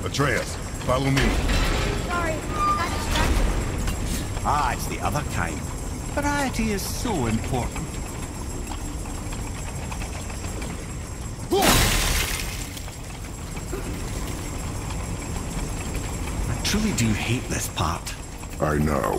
Atreus, follow me. Sorry, I got distracted. Ah, it's the other kind. Variety is so important. I truly do hate this part. I know.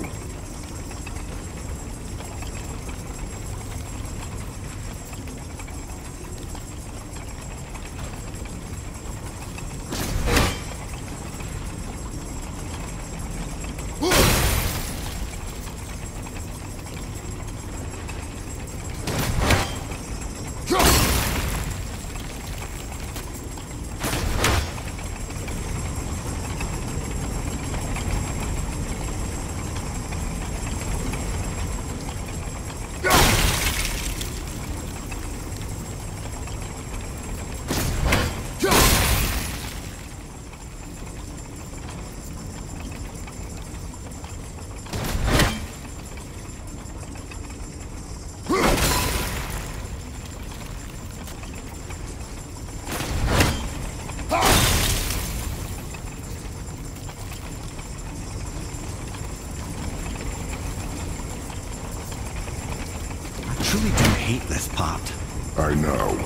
I truly do hate this part. I know.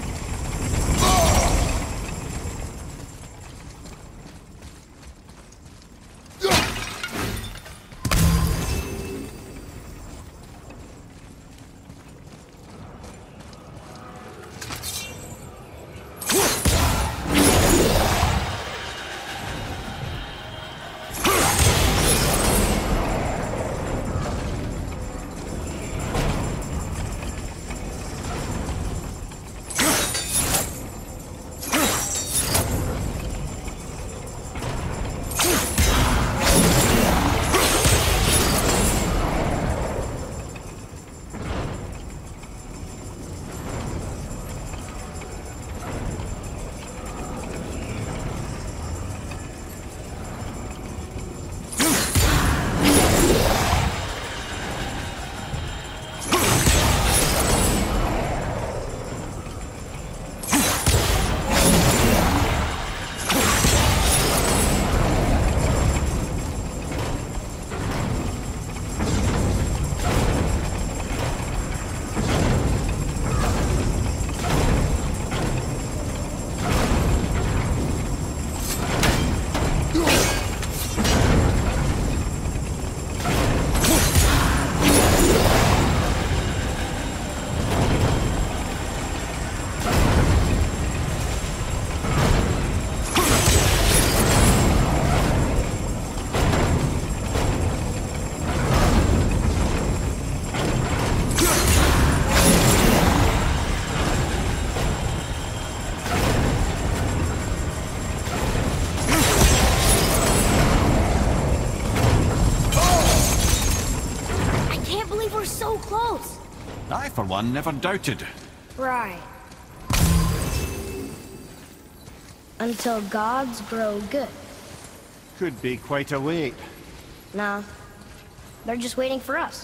So close. I, for one, never doubted. Right. Until gods grow good. Could be quite a wait. Nah. They're just waiting for us.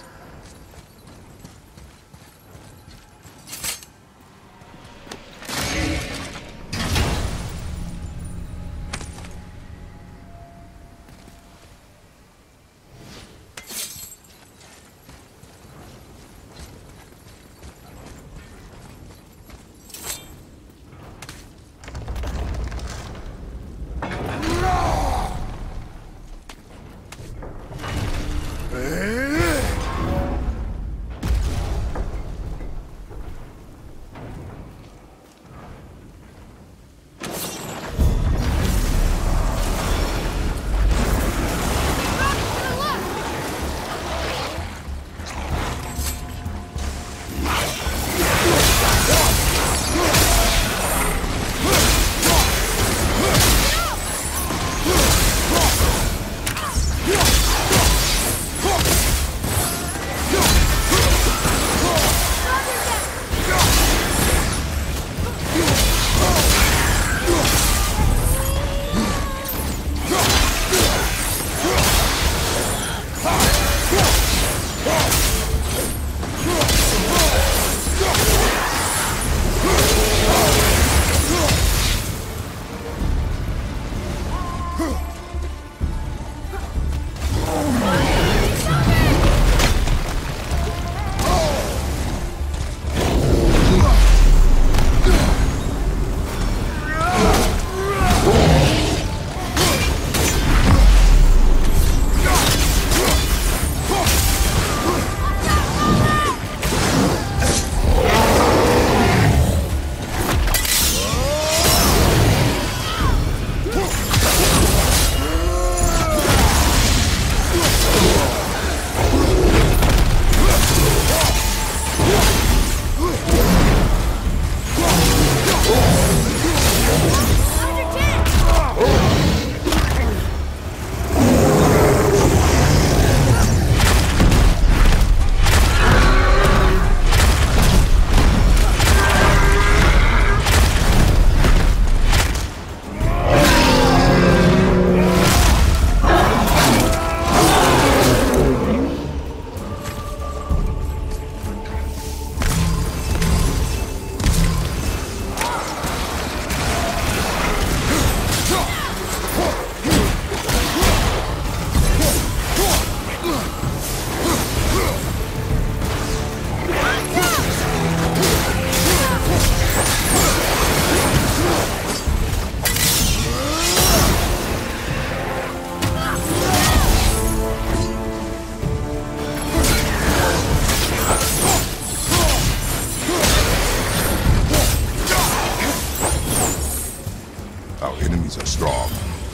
Our enemies are strong.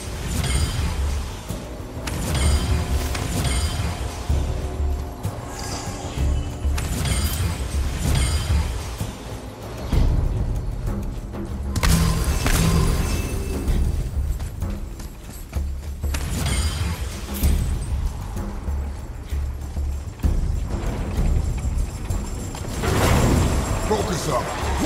Focus up.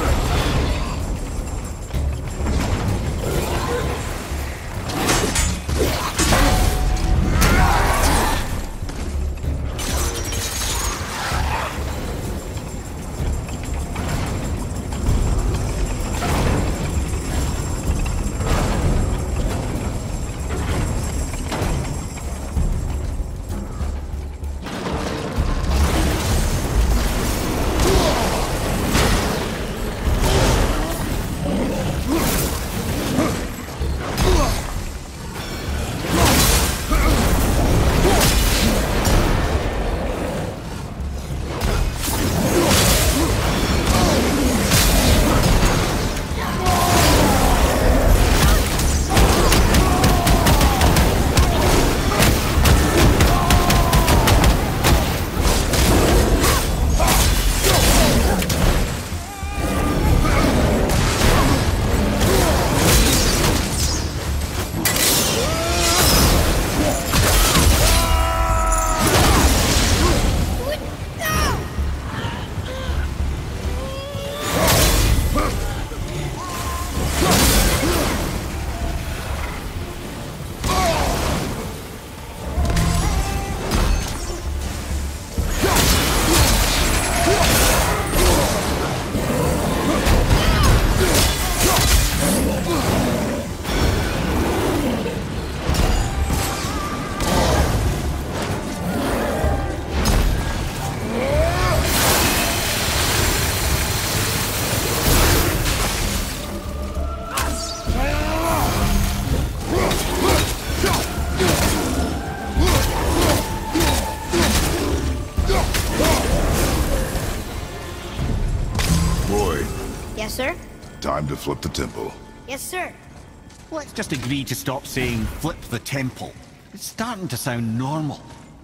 Yes, sir? Time to flip the temple. Yes, sir. Let's just agree to stop saying flip the temple. It's starting to sound normal.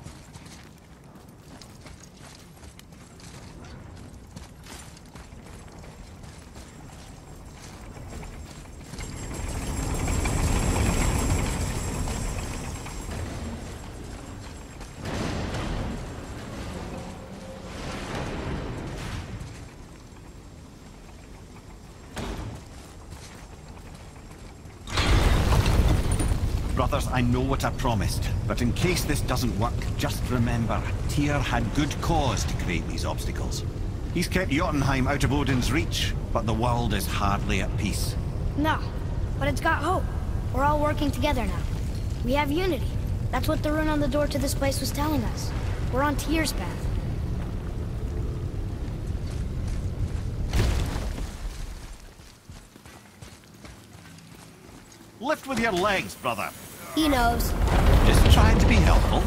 Brothers, I know what I promised, but in case this doesn't work, just remember, Tyr had good cause to create these obstacles. He's kept Jotunheim out of Odin's reach, but the world is hardly at peace. No, but it's got hope. We're all working together now. We have unity. That's what the rune on the door to this place was telling us. We're on Tyr's path. Lift with your legs, brother. He knows. Just trying to be helpful.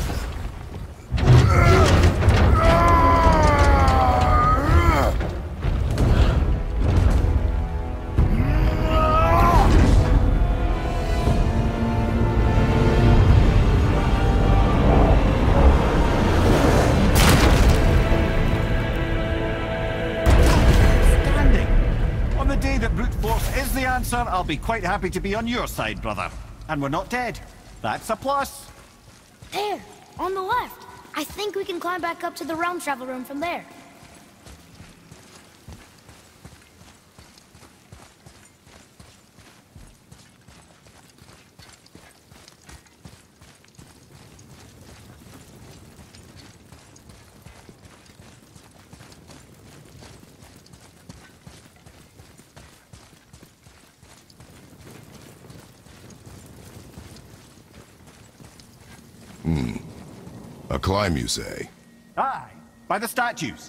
On the day that brute force is the answer, I'll be quite happy to be on your side, brother. And we're not dead. That's a plus. There, on the left. I think we can climb back up to the realm travel room from there. A climb, you say? Aye, by the statues.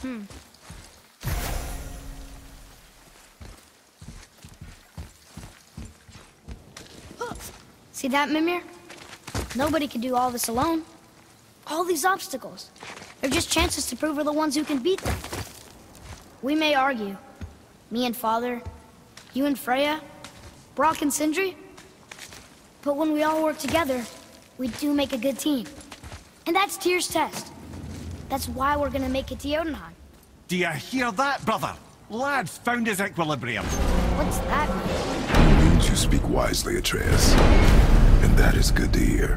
See that, Mimir? Nobody can do all this alone. All these obstacles. They're just chances to prove we're the ones who can beat them. We may argue. Me and Father, you and Freya, Brock and Sindri. But when we all work together, we do make a good team. And that's Tyr's test. That's why we're gonna make it to Jotunheim. Do you hear that, brother? Lad's found his equilibrium. What's that mean? It means you speak wisely, Atreus. And that is good to hear.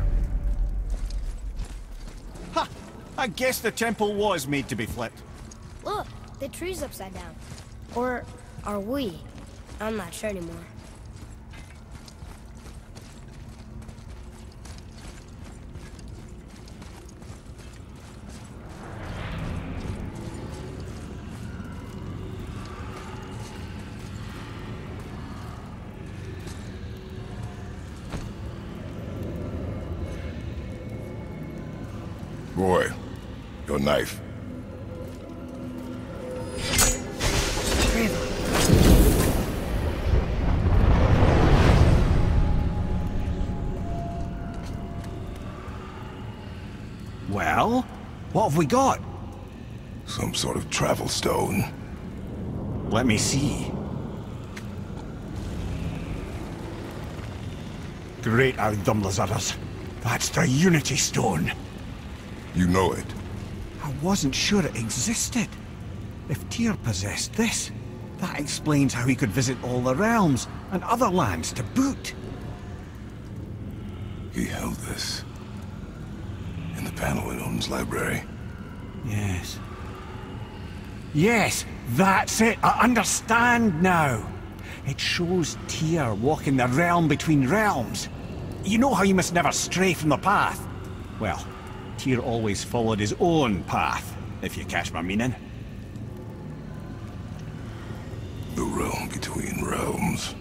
Ha! I guess the temple was made to be flipped. Look, the tree's upside down. Or are we? I'm not sure anymore. Boy, your knife. Well, what have we got? Some sort of travel stone. Let me see. Great Audumlazaras. That's the Unity Stone. You know it. I wasn't sure it existed. If Tyr possessed this, that explains how he could visit all the realms and other lands to boot. He held this. In the panel in Odin's library. Yes. Yes, that's it. I understand now. It shows Tyr walking the realm between realms. You know how you must never stray from the path? Well, Tyr always followed his own path, if you catch my meaning. The realm between realms.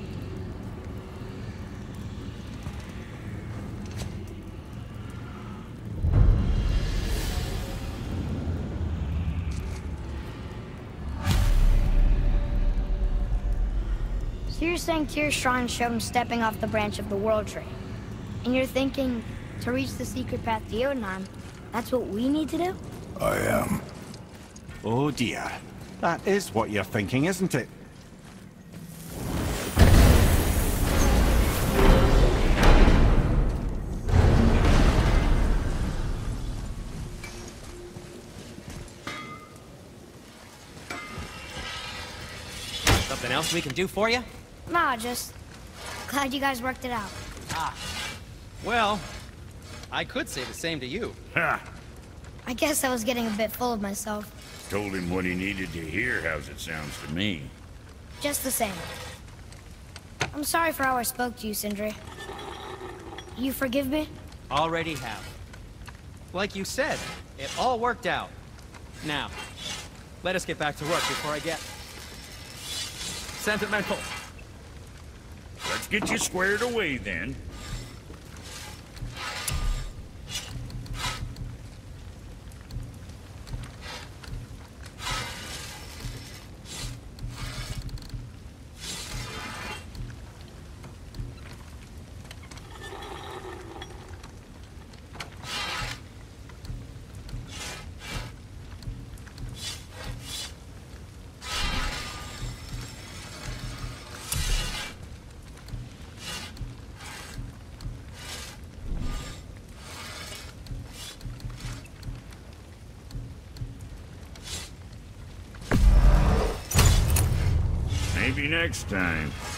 So you're saying Tyr's shrine showed him stepping off the branch of the World Tree. And you're thinking, to reach the secret path to Jotunheim, that's what we need to do? I am. Oh dear. That is what you're thinking, isn't it? Something else we can do for you? Nah, just glad you guys worked it out. Well, I could say the same to you. Ha! I guess I was getting a bit full of myself. Told him what he needed to hear, how's it sounds to me. Just the same. I'm sorry for how I spoke to you, Sindri. You forgive me? Already have. Like you said, it all worked out. Now, let us get back to work before I get sentimental. Let's get you squared away then. Maybe next time.